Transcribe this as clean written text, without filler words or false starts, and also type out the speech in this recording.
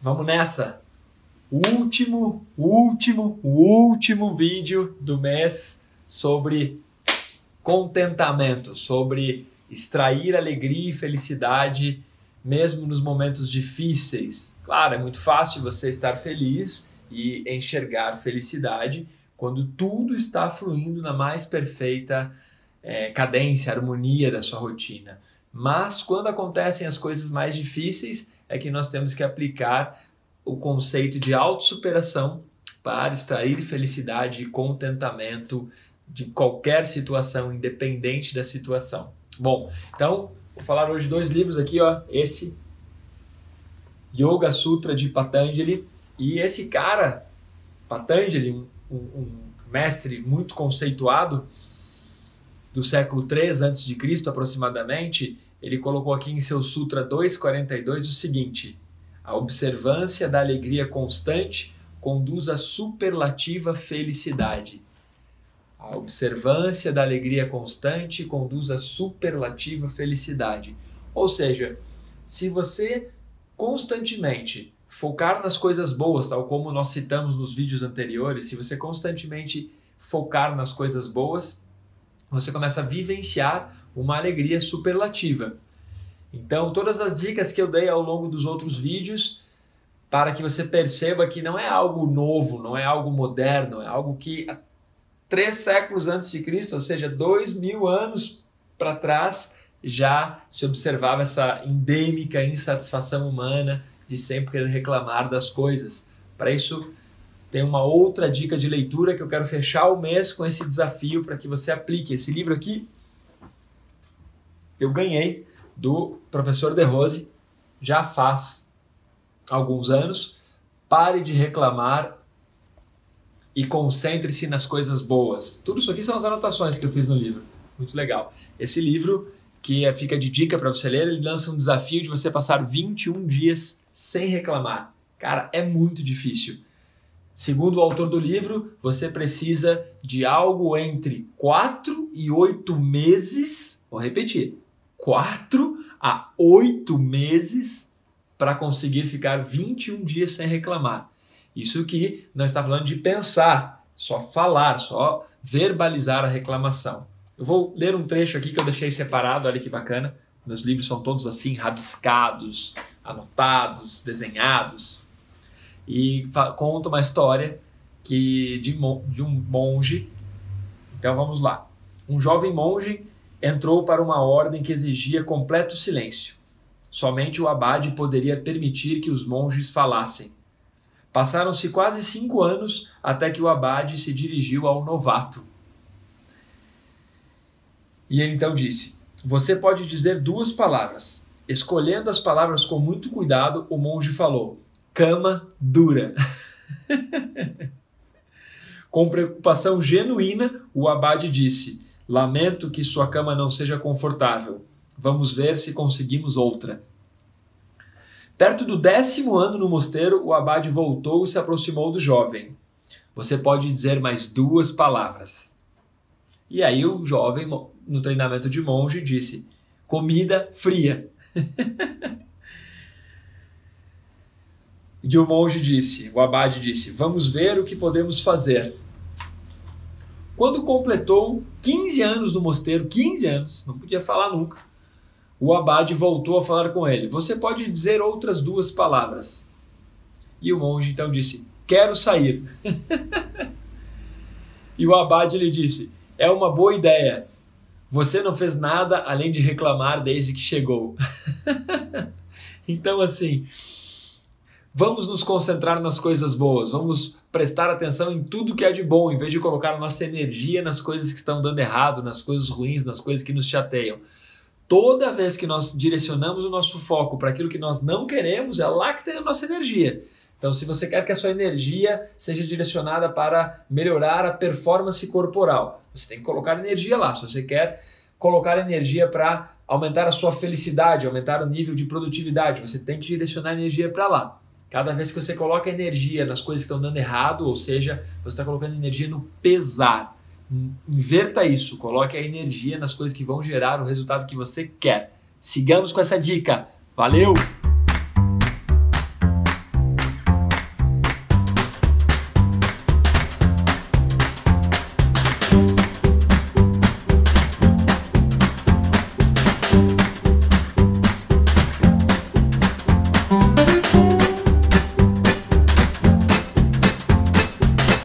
Vamos nessa! O último vídeo do mês sobre contentamento, sobre extrair alegria e felicidade mesmo nos momentos difíceis. Claro, é muito fácil você estar feliz e enxergar felicidade quando tudo está fluindo na mais perfeita cadência, harmonia da sua rotina. Mas quando acontecem as coisas mais difíceis é que nós temos que aplicar o conceito de autossuperação para extrair felicidade e contentamento de qualquer situação, independente da situação. Bom, então vou falar hoje 2 livros aqui, ó. Esse Yoga Sutra de Patanjali, e esse cara, Patanjali, um mestre muito conceituado do século III a.C. aproximadamente, ele colocou aqui em seu Sutra 242 o seguinte: a observância da alegria constante conduz à superlativa felicidade. A observância da alegria constante conduz à superlativa felicidade. Ou seja, se você constantemente focar nas coisas boas, tal como nós citamos nos vídeos anteriores, se você constantemente focar nas coisas boas, você começa a vivenciar uma alegria superlativa. Então, todas as dicas que eu dei ao longo dos outros vídeos, para que você perceba que não é algo novo, não é algo moderno, é algo que 3 séculos antes de Cristo, ou seja, 2000 anos para trás, já se observava essa endêmica insatisfação humana de sempre querer reclamar das coisas. Para isso, tem uma outra dica de leitura que eu quero fechar o mês com esse desafio para que você aplique. Esse livro aqui eu ganhei do professor De Rose já faz alguns anos. Pare de reclamar e concentre-se nas coisas boas. Tudo isso aqui são as anotações que eu fiz no livro. Muito legal. Esse livro, que fica de dica para você ler, ele lança um desafio de você passar 21 dias sem reclamar. Cara, é muito difícil. Segundo o autor do livro, você precisa de algo entre 4 e 8 meses, vou repetir, 4 a 8 meses para conseguir ficar 21 dias sem reclamar. Isso que não está falando de pensar, só falar, só verbalizar a reclamação. Eu vou ler um trecho aqui que eu deixei separado, olha que bacana. Meus livros são todos assim, rabiscados, anotados, desenhados. E conta uma história de um monge. Então vamos lá. Um jovem monge entrou para uma ordem que exigia completo silêncio. Somente o abade poderia permitir que os monges falassem. Passaram-se quase 5 anos até que o abade se dirigiu ao novato. E ele então disse: você pode dizer 2 palavras. Escolhendo as palavras com muito cuidado, o monge falou: cama dura. Com preocupação genuína, o abade disse: lamento que sua cama não seja confortável. Vamos ver se conseguimos outra. Perto do 10º ano no mosteiro, o abade voltou e se aproximou do jovem. Você pode dizer mais 2 palavras. E aí o jovem, no treinamento de monge, disse: comida fria. E o monge disse, o abade disse: vamos ver o que podemos fazer. Quando completou 15 anos no mosteiro, 15 anos, não podia falar nunca, o abade voltou a falar com ele: você pode dizer outras 2 palavras. E o monge então disse: quero sair. E o abade lhe disse: é uma boa ideia. Você não fez nada além de reclamar desde que chegou. Então assim, vamos nos concentrar nas coisas boas, vamos prestar atenção em tudo que é de bom, em vez de colocar a nossa energia nas coisas que estão dando errado, nas coisas ruins, nas coisas que nos chateiam. Toda vez que nós direcionamos o nosso foco para aquilo que nós não queremos, é lá que tem a nossa energia. Então, se você quer que a sua energia seja direcionada para melhorar a performance corporal, você tem que colocar energia lá. Se você quer colocar energia para aumentar a sua felicidade, aumentar o nível de produtividade, você tem que direcionar a energia para lá. Cada vez que você coloca energia nas coisas que estão dando errado, ou seja, você está colocando energia no pesar. Inverta isso, coloque a energia nas coisas que vão gerar o resultado que você quer. Sigamos com essa dica. Valeu!